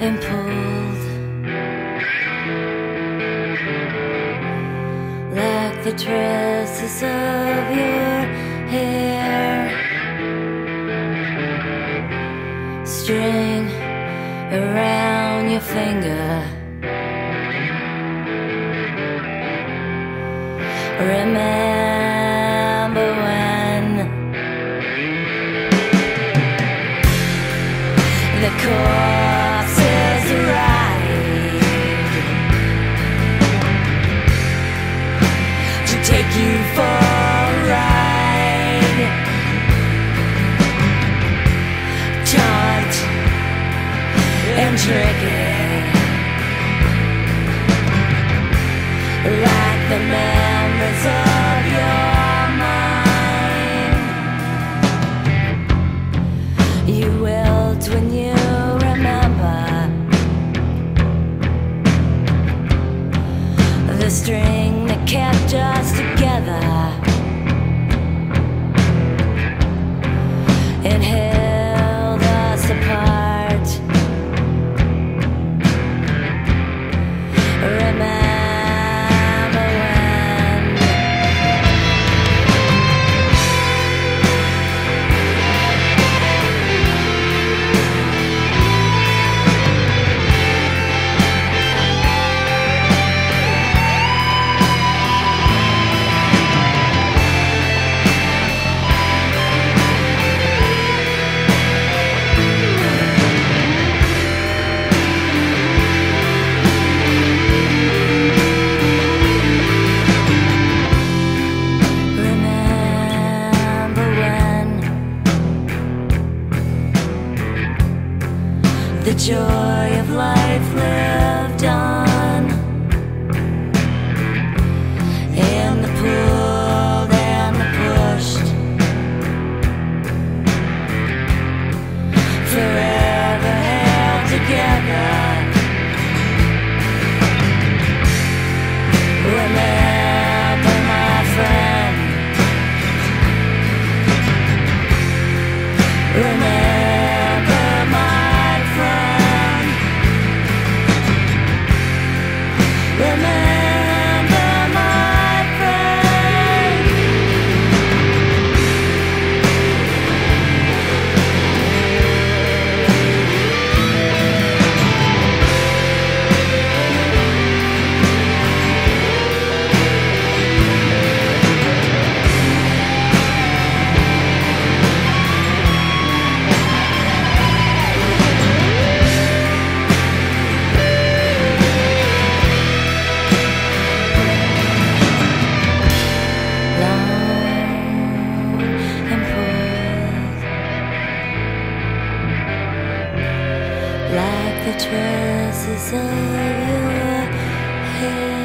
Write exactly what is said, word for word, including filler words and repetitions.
and pulled like the tresses of your hair. String around your finger. Remember when the corpses arrived to take you for a ride? Taunt and tricky, like the memories of your mind. You wilt when you remember the string that kept us together and held us apart. Remember the joy of life lived on, and the pulled and the pushed, forever held together. Remember, my friend, remember. Like the tresses of your hair.